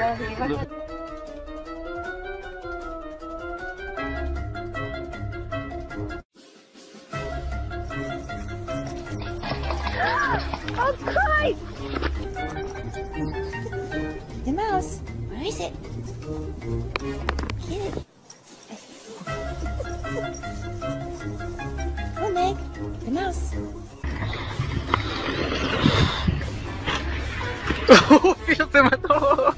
Oh, Christ! The mouse. Where is it? Get it. Come on, Meg. The mouse. ¡Oh, se mató!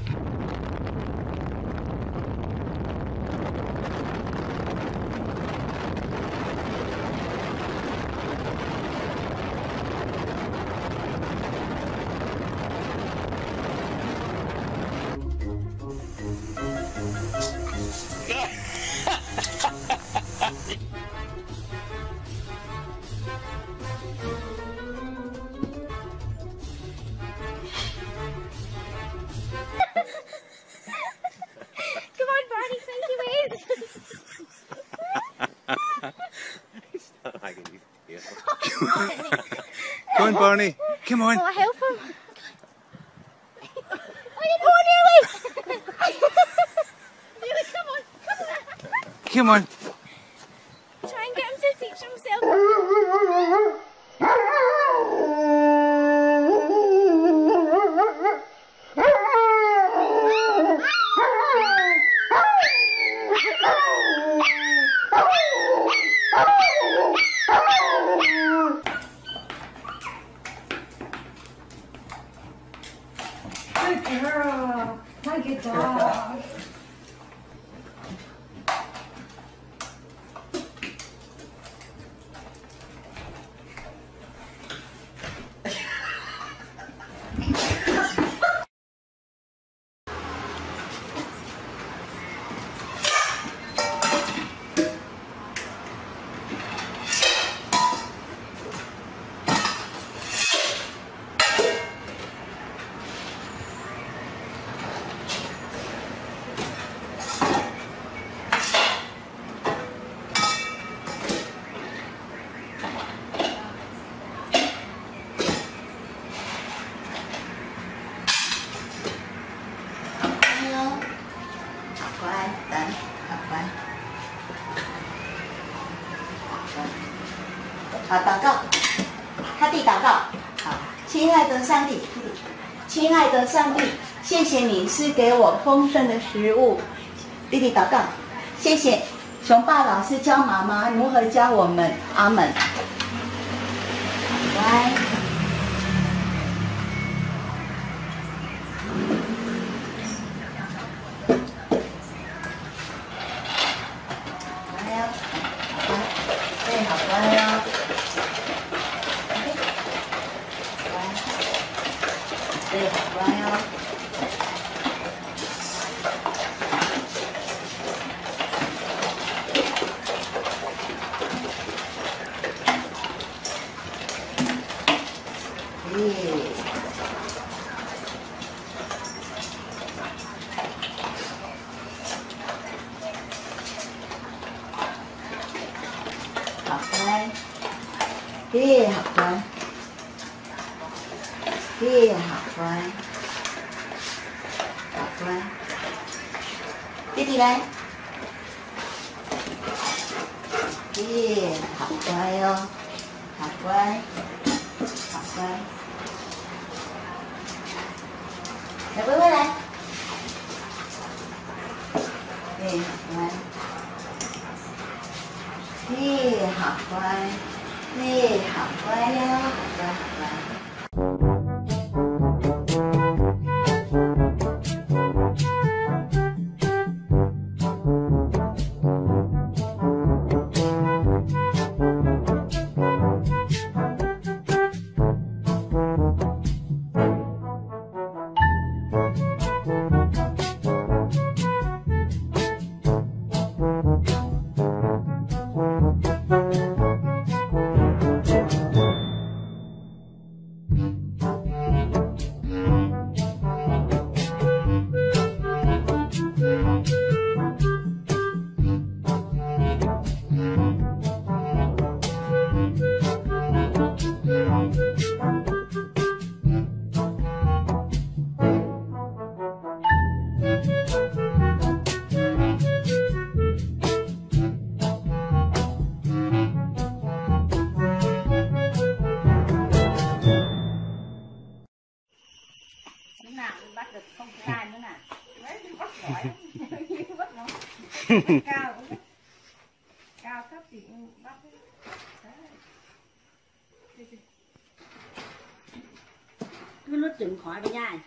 Come on, Barney. Come on. Will I help him? Oh, nearly! Nearly, come on. Come on. Try and get him to teach himself. Good girl. My good dog. 好，祷告，他弟祷告。好，亲爱的上帝，亲爱的上帝，谢谢你是给我丰盛的食物。弟弟祷告，谢谢熊爸老师教妈妈如何教我们。阿门。乖。对，好乖哦。对，好乖哦。好乖，好乖，好乖，好乖，弟弟来，好乖哦，好乖，好乖，小薇薇来，好乖。好乖，好乖哟，好乖，好乖。 cao cao thấp thì bắt cứ lướt chừng khỏi bây giờ.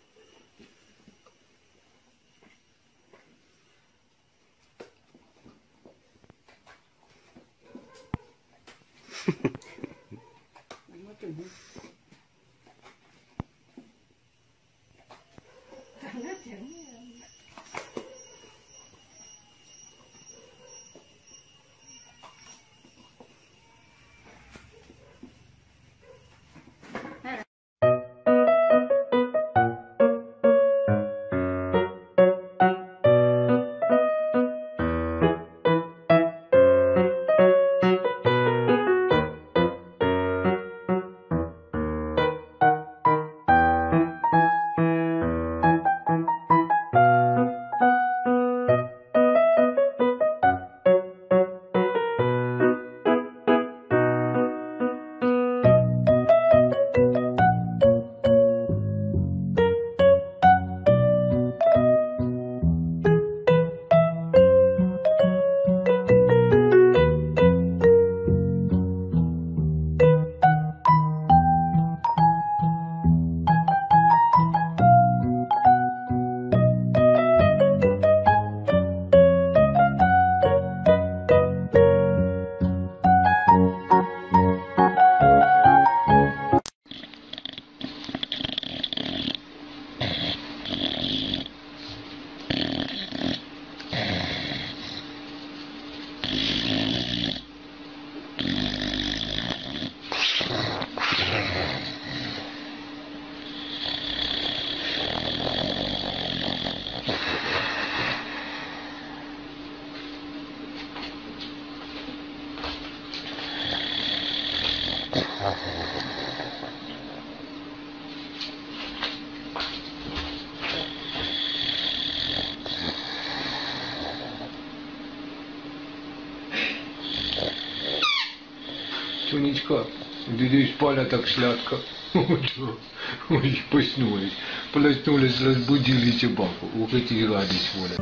Тунечка, ты спала так сладко. Ой, проснулись. Проснулись, разбудили собаку. Ух, эти радость воля.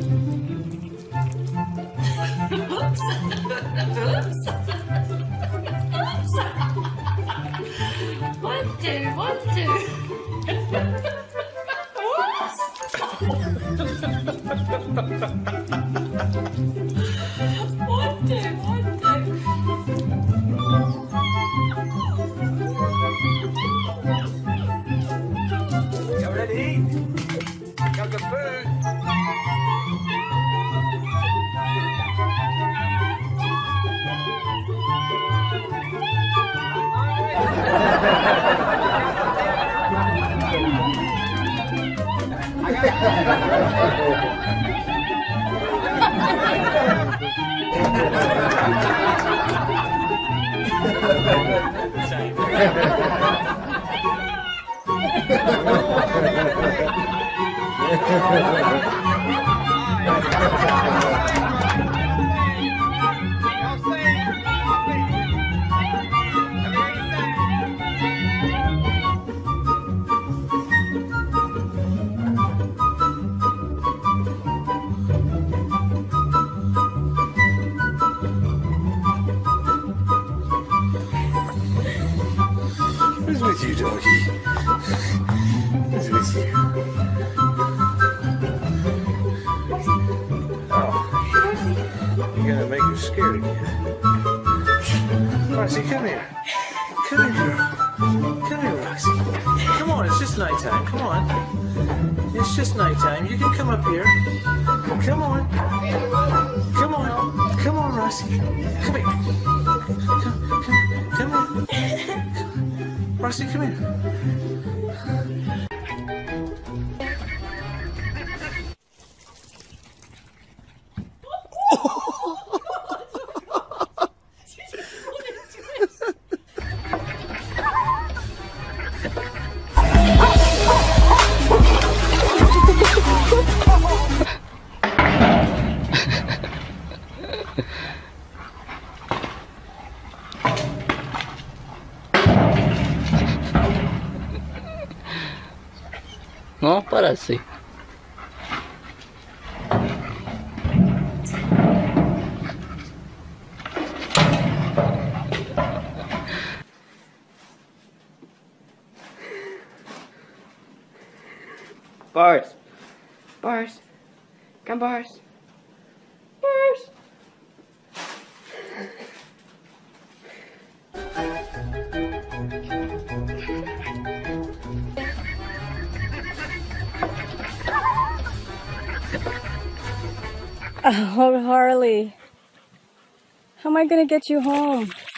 You ready? Got the food. What's with you, doggy? What's with you? Oh, you're gonna make her scared again. Roxy, come here. Come here, girl. Come here, Roxy. Come on, it's just nighttime. Come on. It's just nighttime. You can come up here. Come on. Come on. Come on, Roxy. Come here. Come here. Roxy, come here. No, para sí. Bars. Bars. Come, Bars. Bars. Oh, Harley. How am I going to get you home?